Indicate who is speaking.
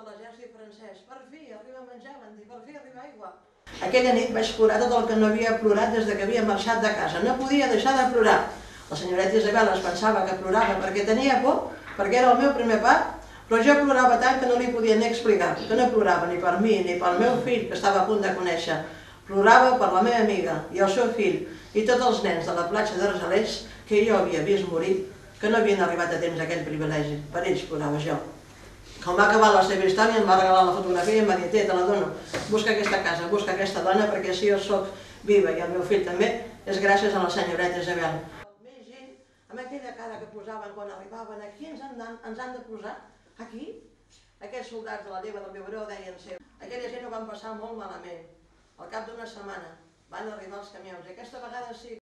Speaker 1: de l'exèrcit francès. Per fi arriba menjar, van dir, per fi arriba aigua. Aquella nit vaig plorar tot el que no havia plorat des que havia marxat de casa. No podia deixar de plorar. La senyoreta Isabel es pensava que plorava perquè tenia por, perquè era el meu primer part, però jo plorava tant que no li podia ni explicar, que no plorava ni per mi ni pel meu fill, que estava a punt de conèixer. Plorava per la meva amiga i el seu fill i tots els nens de la platja d'Argelers que jo havia vist morir, que no havien arribat a temps a aquell privilegi. Per ells plorava jo. Quan va acabar la seva història em va regalar la fotografia i em va dir, te la dono, busca aquesta casa, busca aquesta dona, perquè si jo sóc viva i el meu fill també, és gràcies a la senyoreta Isabel. Més gent, amb aquella cara que posaven quan arribaven, aquí ens han de posar? Aquí? Aquests soldats de la lleva del Biberó deien ser. Aquella gent ho van passar molt malament. Al cap d'una setmana van arribar els camions i aquesta vegada sí